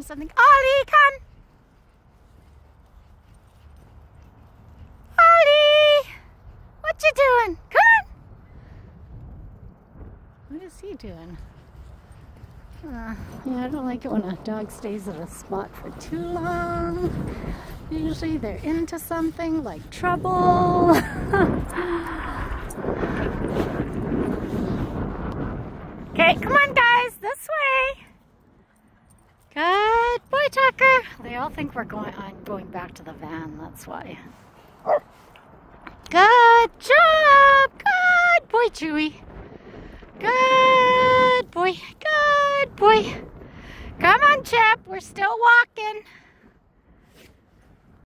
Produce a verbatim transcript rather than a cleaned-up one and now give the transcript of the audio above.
something. Ollie, come! Ollie! What you doing? Come on! What is he doing? Uh, yeah, I don't like it when a dog stays at a spot for too long. Usually they're into something like trouble. Okay, come on guys, this way. Good boy, Tukker. They all think we're going I'm going back to the van, that's why. Good job. Good boy, Chewy. Good boy. Good boy. Come on, Chip. We're still walking.